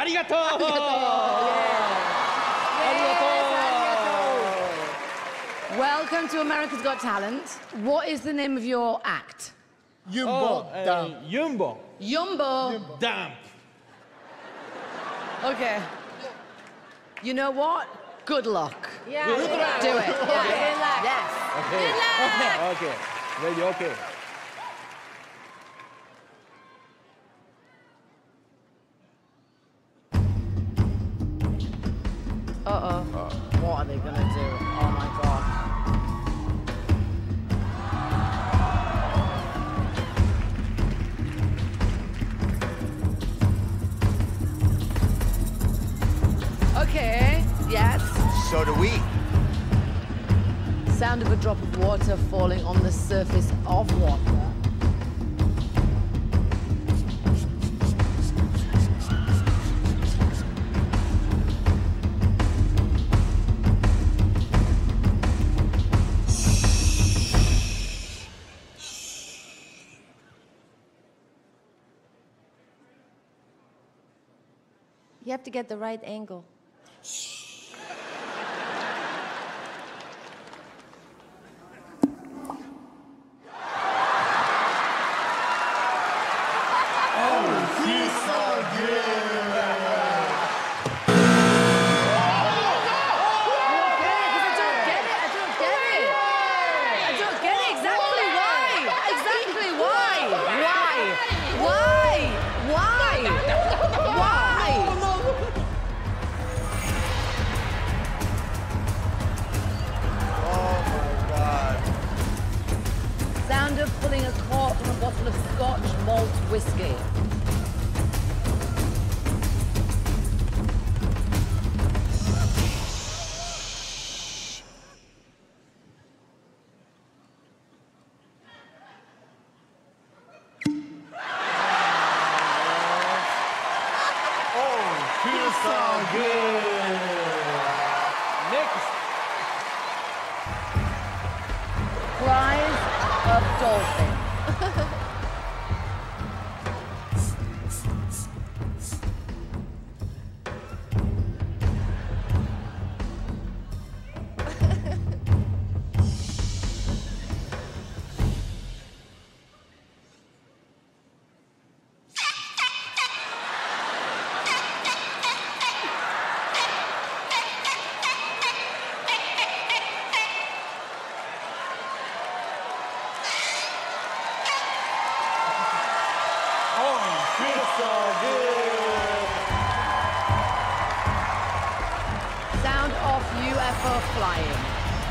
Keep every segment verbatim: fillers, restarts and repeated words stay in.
Arigato! Welcome to America's Got Talent. What is the name of your act? Yumbo Oh, Damp. uh, Yumbo. Yumbo. Damp. Okay. You know what? Good luck. Yeah, Good good luck. luck. Do it. Yeah, good luck. Yes. Okay. Good luck. Okay. Ready? Okay. Uh-oh. What are they gonna do? Oh my god. Okay, yes. So do we. Sound of a drop of water falling on the surface of water. You have to get the right angle. Sound of pulling a cork from a bottle of Scotch malt whiskey. Feels so good. Next. Cries of dolphin. Sound of U F O flying.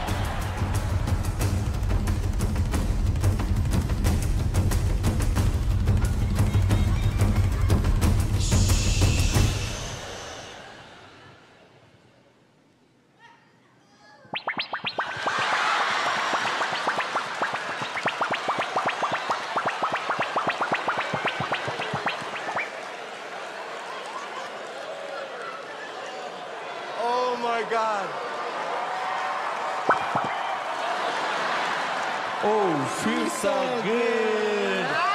Oh my God. Oh, feels so good.